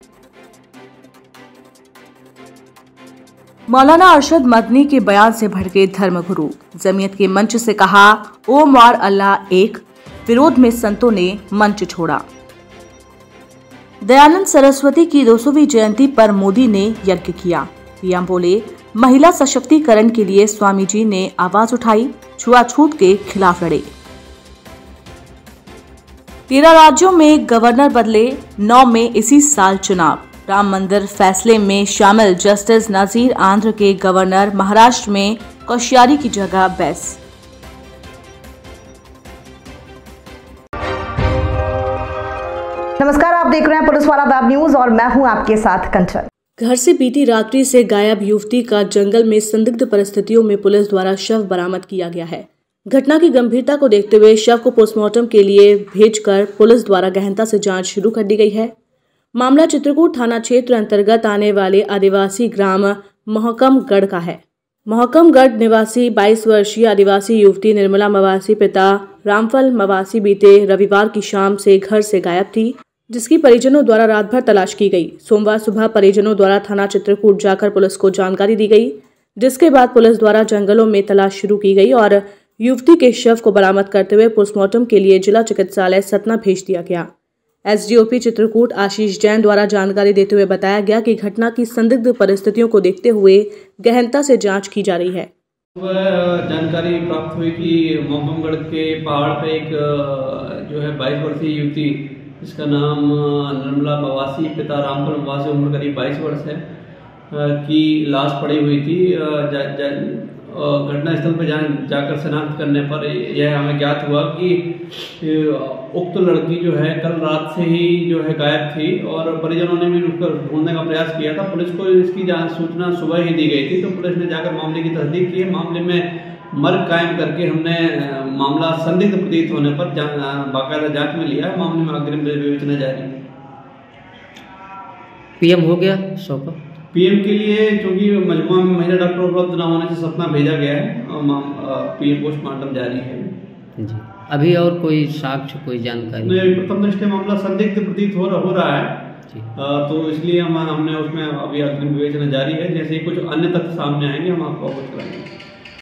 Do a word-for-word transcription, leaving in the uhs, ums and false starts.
मौलाना अरशद मदनी के बयान से भड़के धर्मगुरु। जमीयत के मंच से कहा ओम और अल्लाह एक, विरोध में संतों ने मंच छोड़ा। दयानंद सरस्वती की दो सौवीं जयंती पर मोदी ने यज्ञ किया। पीएम बोले महिला सशक्तिकरण के लिए स्वामी जी ने आवाज उठाई, छुआछूत के खिलाफ लड़े। तेरह राज्यों में गवर्नर बदले, नौ में इसी साल चुनाव। राम मंदिर फैसले में शामिल जस्टिस नजीर आंध्र के गवर्नर, महाराष्ट्र में कोश्यारी की जगह बैस। नमस्कार, आप देख रहे हैं पुलिस वाला वेब न्यूज और मैं हूं आपके साथ कंचन। घर से बीती रात्रि से गायब युवती का जंगल में संदिग्ध परिस्थितियों में पुलिस द्वारा शव बरामद किया गया है। घटना की गंभीरता को देखते हुए शव को पोस्टमार्टम के लिए भेजकर पुलिस द्वारा गहनता से जांच शुरू कर दी गई है। मामला चित्रकूट थाना क्षेत्र अंतर्गत आने वाले आदिवासी ग्राम मोहकमगढ़ का है। मोहकमगढ़ निवासी बाईस वर्षीय आदिवासी युवती निर्मला मवासी पिता रामफल मवासी बीते रविवार की शाम से घर से गायब थी, जिसकी परिजनों द्वारा रात भर तलाश की गई। सोमवार सुबह परिजनों द्वारा थाना चित्रकूट जाकर पुलिस को जानकारी दी गई, जिसके बाद पुलिस द्वारा जंगलों में तलाश शुरू की गई और युवती के शव को बरामद करते हुए पोस्टमार्टम के लिए जिला चिकित्सालय सतना भेज दिया गया। एसडीओपी चित्रकूट आशीष जैन द्वारा जानकारी देते हुए बताया गया कि घटना की संदिग्ध परिस्थितियों को देखते हुए गहनता से जांच की जा रही है। जानकारी प्राप्त हुई कि मोहकमगढ़ के पहाड़ पे एक जो है बाईस वर्षीय युवती, इसका नाम निर्मला मवासी पिता रामफल मवासी, उम्र करीब बाईस वर्ष है, की लाश पड़ी हुई थी। घटना स्थल पर जा, जाकर शिनाख्त करने पर यह हमें ज्ञात हुआ कि उक्त लड़की जो है कल रात से ही जो है गायब थी और परिजनों ने भी उसको ढूंढने का प्रयास किया था। पुलिस को इसकी जांच सूचना सुबह ही दी गई थी, तो पुलिस ने जाकर मामले की तस्दीक की। मामले में मर्ग कायम करके हमने मामला संदिग्ध प्रतीत होने पर बाकायदा जांच में लिया। मामले में अग्रिम विवेचना जारी है। पीएम हो गया सौंपा। पीएम के लिए चूंकि मजमूआ में महिला डॉक्टर उपलब्ध न होने से सतना भेजा गया है और पीएम पोस्टमार्टम जारी है जी। अभी और कोई साक्ष्य, कोई जानकारी? प्रथम दृष्टया मामला संदिग्ध प्रतीत हो, हो रहा है आ, तो इसलिए हम हमने उसमें अभी अग्रिम विवेचना जारी है। जैसे ही कुछ अन्य तथ्य सामने आएंगे हम आपको अवगत कराएंगे।